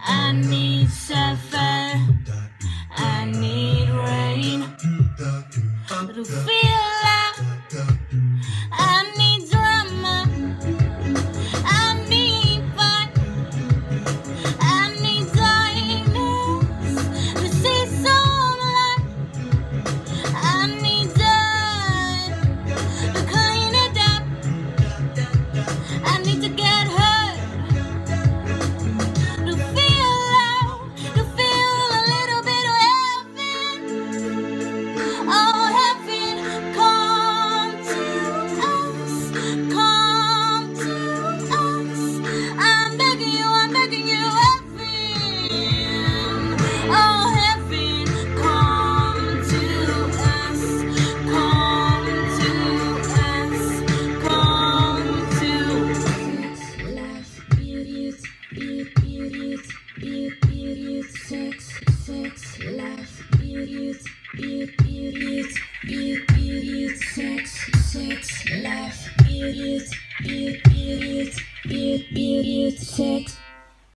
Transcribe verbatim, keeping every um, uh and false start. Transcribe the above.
I need suffer, I need rain to feel love. I need drama, I need fun, I need darkness to see some light. I need dirt to clean it up. I need to get hurt to feel love, to feel a little bit of heaven. Oh, heaven, come to us, come to us. I'm begging you, I'm begging you, heaven. Oh, heaven, come to us, come to us, come to us. Life, beauty, beauty, beauty, beauty, sex, sex, life, beauty, beauty, beauty.